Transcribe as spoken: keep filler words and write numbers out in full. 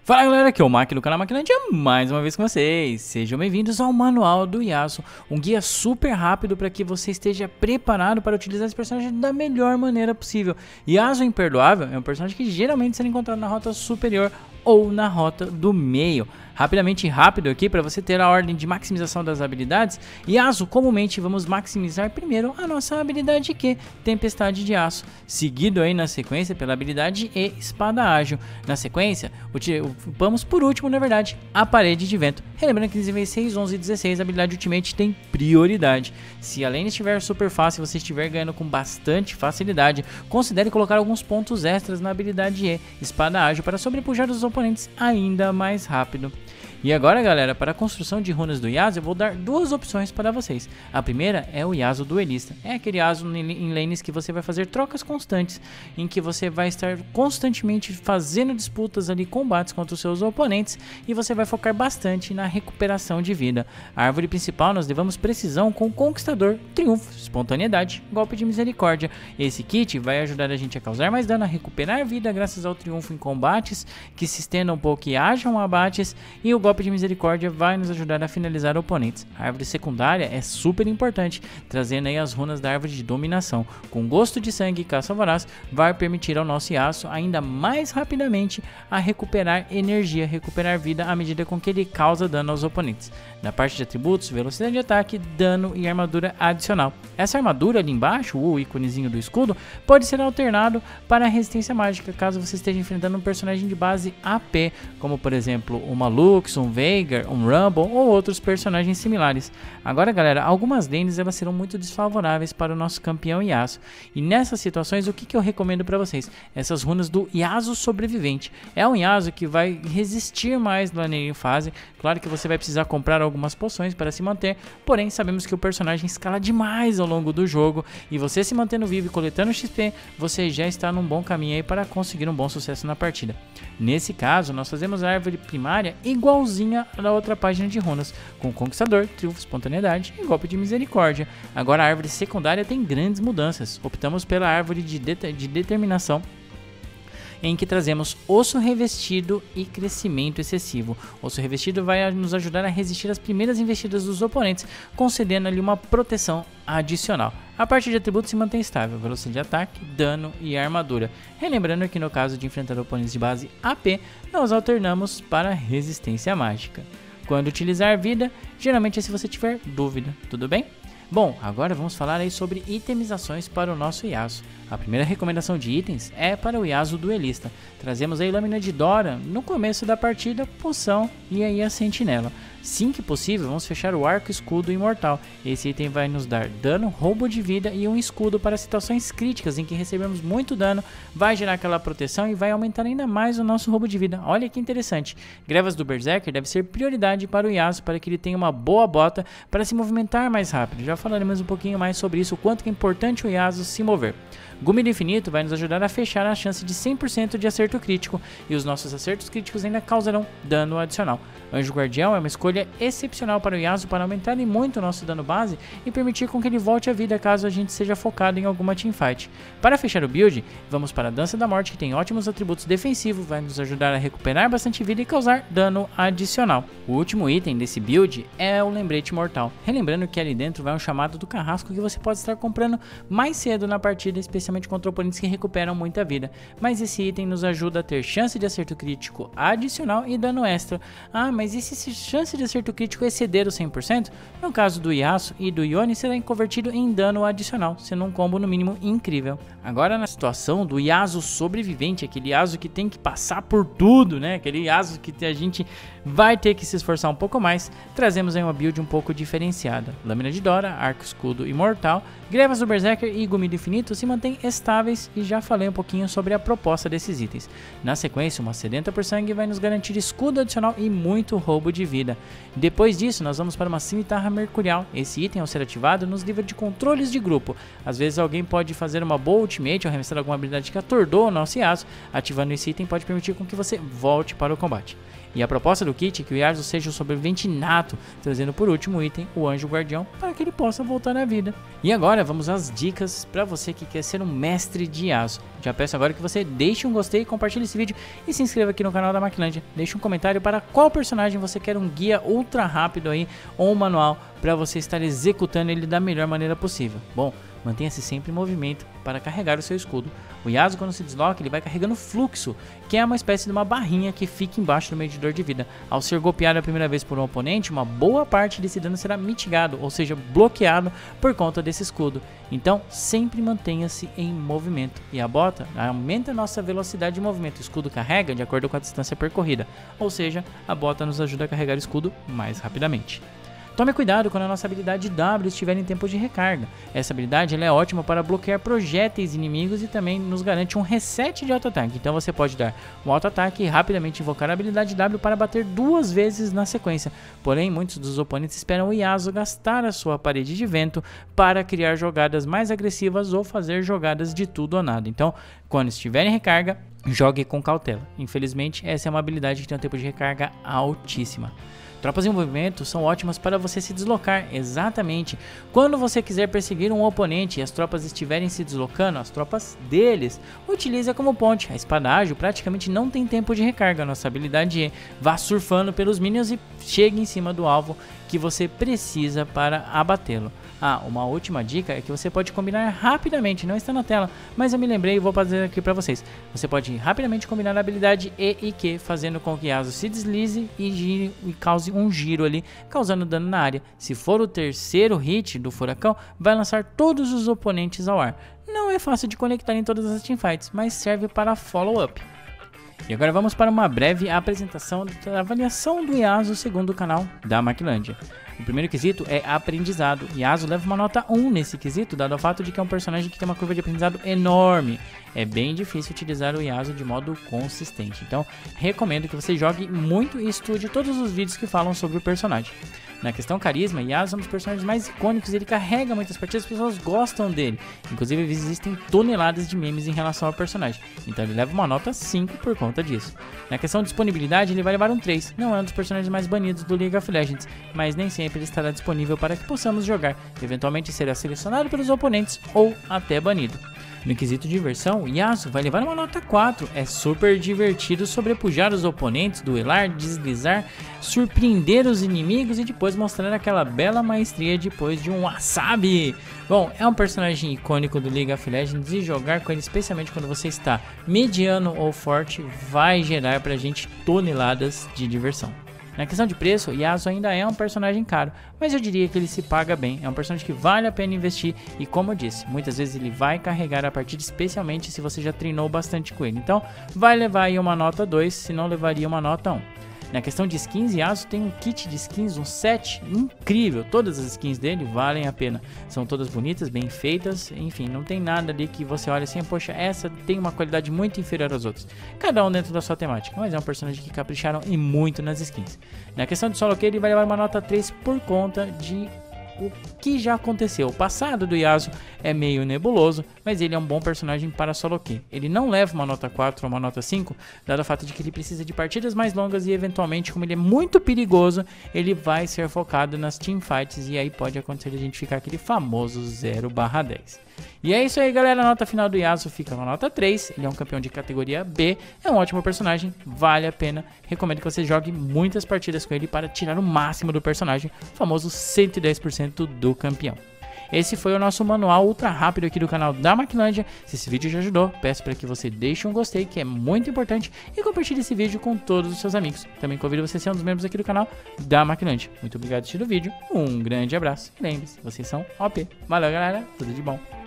Fala galera, aqui é o Maki do canal Maquilândia, mais uma vez com vocês. Sejam bem-vindos ao Manual do Yasuo, um guia super rápido para que você esteja preparado para utilizar esse personagem da melhor maneira possível. Yasuo Imperdoável é um personagem que geralmente será encontrado na rota superior ou na rota do meio. Rapidamente e rápido aqui para você ter a ordem de maximização das habilidades. Yasuo, comumente vamos maximizar primeiro a nossa habilidade Q, Tempestade de Aço, seguido aí na sequência pela habilidade E, Espada Ágil. Na sequência, vamos por último, na verdade, a Parede de Vento. Relembrando que nos níveis seis, onze e dezesseis a habilidade Ultimate tem prioridade. Se a lane estiver super fácil e você estiver ganhando com bastante facilidade, considere colocar alguns pontos extras na habilidade E, Espada Ágil, para sobrepujar os oponentes ainda mais rápido. E agora galera, para a construção de runas do Yasuo eu vou dar duas opções para vocês. A primeira é o Yasuo Duelista, é aquele Yasuo em lanes que você vai fazer trocas constantes, em que você vai estar constantemente fazendo disputas ali, combates contra os seus oponentes, e você vai focar bastante na recuperação de vida. A árvore principal nós levamos precisão com Conquistador, Triunfo, Espontaneidade, Golpe de Misericórdia. Esse kit vai ajudar a gente a causar mais dano, a recuperar vida graças ao Triunfo em combates, que se estendam um pouco e hajam abates, e o Golpe de Misericórdia vai nos ajudar a finalizar oponentes. A árvore secundária é super importante, trazendo aí as runas da árvore de dominação. Com Gosto de Sangue e Caça Voraz, vai permitir ao nosso Yasuo ainda mais rapidamente a recuperar energia, recuperar vida à medida com que ele causa dano aos oponentes. Na parte de atributos, velocidade de ataque, dano e armadura adicional. Essa armadura ali embaixo, o íconezinho do escudo, pode ser alternado para a resistência mágica, caso você esteja enfrentando um personagem de base A P, como por exemplo uma Lux, um Veigar, um Rumble ou outros personagens similares. Agora galera, algumas lanes elas serão muito desfavoráveis para o nosso campeão Yasuo, e nessas situações o que, que eu recomendo para vocês? Essas runas do Yasuo Sobrevivente. É um Yasuo que vai resistir mais na lane fase. Claro que você vai precisar comprar algumas poções para se manter, porém sabemos que o personagem escala demais ao longo do jogo, e você se mantendo vivo e coletando X P, você já está num bom caminho aí para conseguir um bom sucesso na partida. Nesse caso, nós fazemos a árvore primária igualzinha na outra página de runas, com Conquistador, Triunfo, Espontaneidade e Golpe de Misericórdia. Agora a árvore secundária tem grandes mudanças. Optamos pela árvore de, de, de determinação, em que trazemos Osso Revestido e Crescimento Excessivo. Osso Revestido vai nos ajudar a resistir às primeiras investidas dos oponentes, concedendo ali uma proteção adicional. A parte de atributos se mantém estável, velocidade de ataque, dano e armadura. Relembrando que no caso de enfrentar oponentes de base A P, nós alternamos para resistência mágica. Quando utilizar vida, geralmente é se você tiver dúvida, tudo bem? Bom, agora vamos falar aí sobre itemizações para o nosso Yasuo. A primeira recomendação de itens é para o Yasuo Duelista. Trazemos aí Lâmina de Dora no começo da partida, Poção e aí a Sentinela. Sim que possível, vamos fechar o Arco Escudo Imortal. Esse item vai nos dar dano, roubo de vida e um escudo para situações críticas em que recebemos muito dano. Vai gerar aquela proteção e vai aumentar ainda mais o nosso roubo de vida. Olha que interessante. Grevas do Berserker deve ser prioridade para o Yasuo, para que ele tenha uma boa bota para se movimentar mais rápido. Já falaremos um pouquinho mais sobre isso, o quanto que é importante o Yasuo se mover. Gume do Infinito vai nos ajudar a fechar a chance de cem por cento de acerto crítico, e os nossos acertos críticos ainda causarão dano adicional. Anjo Guardião é uma escolha excepcional para o Yasuo para aumentar muito o nosso dano base e permitir com que ele volte à vida caso a gente seja focado em alguma teamfight. Para fechar o build, vamos para a Dança da Morte, que tem ótimos atributos defensivos, vai nos ajudar a recuperar bastante vida e causar dano adicional. O último item desse build é o Lembrete Mortal. Relembrando que ali dentro vai um chamado do carrasco que você pode estar comprando mais cedo na partida, especialmente contra oponentes que recuperam muita vida, mas esse item nos ajuda a ter chance de acerto crítico adicional e dano extra. Ah, mas e se chance de acerto crítico exceder o cem por cento? No caso do Yasuo e do Yone, será convertido em dano adicional, sendo um combo no mínimo incrível. Agora na situação do Yasuo Sobrevivente, aquele Yasuo que tem que passar por tudo, né? Aquele Yasuo que a gente vai ter que se esforçar um pouco mais, trazemos aí uma build um pouco diferenciada. Lâmina de Dora, Arco Escudo Imortal, Grevas do Berserker e Gume do Infinito se mantêm estáveis, e já falei um pouquinho sobre a proposta desses itens. Na sequência, uma Sedenta por Sangue vai nos garantir escudo adicional e muito roubo de vida. Depois disso, nós vamos para uma Cimitarra Mercurial. Esse item, ao ser ativado, nos livra de controles de grupo. Às vezes alguém pode fazer uma boa ultimate ou arremessar alguma habilidade que atordou o nosso Yasuo. Ativando esse item pode permitir com que você volte para o combate. E a proposta do kit é que o Yasuo seja um sobrevivente nato, trazendo por último item o Anjo Guardião para que ele possa voltar à vida. E agora vamos às dicas para você que quer ser um mestre de Yasuo. Já peço agora que você deixe um gostei, compartilhe esse vídeo e se inscreva aqui no canal da Maclândia. Deixe um comentário para qual personagem você quer um guia ultra rápido aí ou um manual para você estar executando ele da melhor maneira possível. Bom, mantenha-se sempre em movimento para carregar o seu escudo. O Yasuo, quando se desloca, ele vai carregando fluxo, que é uma espécie de uma barrinha que fica embaixo do medidor de vida. Ao ser golpeado a primeira vez por um oponente, uma boa parte desse dano será mitigado, ou seja, bloqueado por conta desse escudo. Então, sempre mantenha-se em movimento. E a bota aumenta a nossa velocidade de movimento. O escudo carrega de acordo com a distância percorrida, ou seja, a bota nos ajuda a carregar o escudo mais rapidamente. Tome cuidado quando a nossa habilidade W estiver em tempo de recarga. Essa habilidade ela é ótima para bloquear projéteis inimigos e também nos garante um reset de auto-ataque. Então você pode dar um auto-ataque e rapidamente invocar a habilidade W para bater duas vezes na sequência. Porém, muitos dos oponentes esperam o Yasuo gastar a sua parede de vento para criar jogadas mais agressivas ou fazer jogadas de tudo ou nada. Então, quando estiver em recarga, jogue com cautela. Infelizmente, essa é uma habilidade que tem um tempo de recarga altíssima. Tropas em movimento são ótimas para você se deslocar, exatamente. Quando você quiser perseguir um oponente e as tropas estiverem se deslocando, as tropas deles, utilize como ponte. A espada ágil praticamente não tem tempo de recarga, nossa habilidade é vá surfando pelos minions e chegue em cima do alvo que você precisa para abatê-lo. Ah, uma última dica é que você pode combinar rapidamente, não está na tela, mas eu me lembrei e vou fazer aqui para vocês. Você pode rapidamente combinar a habilidade E e Q, fazendo com que Yasuo se deslize e, gire, e cause um giro ali, causando dano na área. Se for o terceiro hit do furacão, vai lançar todos os oponentes ao ar. Não é fácil de conectar em todas as teamfights, mas serve para follow-up. E agora vamos para uma breve apresentação da avaliação do Yasuo segundo o canal da Maclândia. O primeiro quesito é aprendizado. Yasuo leva uma nota um nesse quesito, dado o fato de que é um personagem que tem uma curva de aprendizado enorme. É bem difícil utilizar o Yasuo de modo consistente. Então, recomendo que você jogue muito e estude todos os vídeos que falam sobre o personagem. Na questão carisma, Yasuo é um dos personagens mais icônicos, ele carrega muitas partidas, as pessoas gostam dele. Inclusive existem toneladas de memes em relação ao personagem, então ele leva uma nota cinco por conta disso. Na questão de disponibilidade, ele vai levar um três, não é um dos personagens mais banidos do League of Legends, mas nem sempre ele estará disponível para que possamos jogar, eventualmente será selecionado pelos oponentes ou até banido. No quesito diversão, Yasuo vai levar uma nota quatro, é super divertido sobrepujar os oponentes, duelar, deslizar, surpreender os inimigos e depois mostrar aquela bela maestria depois de um wasabi. Bom, é um personagem icônico do League of Legends e jogar com ele, especialmente quando você está mediano ou forte, vai gerar pra gente toneladas de diversão. Na questão de preço, Yasuo ainda é um personagem caro, mas eu diria que ele se paga bem, é um personagem que vale a pena investir e, como eu disse, muitas vezes ele vai carregar a partida, especialmente se você já treinou bastante com ele. Então vai levar aí uma nota dois, se não levaria uma nota um. Na questão de skins, Yasuo tem um kit de skins, um set incrível. Todas as skins dele valem a pena. São todas bonitas, bem feitas. Enfim, não tem nada ali que você olha assim, poxa, essa tem uma qualidade muito inferior às outras. Cada um dentro da sua temática. Mas é um personagem que capricharam e muito nas skins. Na questão de solo queue, ele vai levar uma nota três por conta de o que já aconteceu. O passado do Yasuo é meio nebuloso, mas ele é um bom personagem para solo queue. Ele não leva uma nota quatro ou uma nota cinco, dado o fato de que ele precisa de partidas mais longas e eventualmente, como ele é muito perigoso, ele vai ser focado nas teamfights e aí pode acontecer de a gente ficar aquele famoso zero barra dez. E é isso aí, galera, a nota final do Yasuo fica com a nota três, ele é um campeão de categoria B, é um ótimo personagem, vale a pena, recomendo que você jogue muitas partidas com ele para tirar o máximo do personagem, o famoso cento e dez por cento do campeão. Esse foi o nosso manual ultra rápido aqui do canal da Maclândia. Se esse vídeo já ajudou, peço para que você deixe um gostei, que é muito importante, e compartilhe esse vídeo com todos os seus amigos. Também convido você a ser um dos membros aqui do canal da Maclândia. Muito obrigado por assistir o vídeo, um grande abraço e lembre-se, vocês são O P. Valeu, galera, tudo de bom.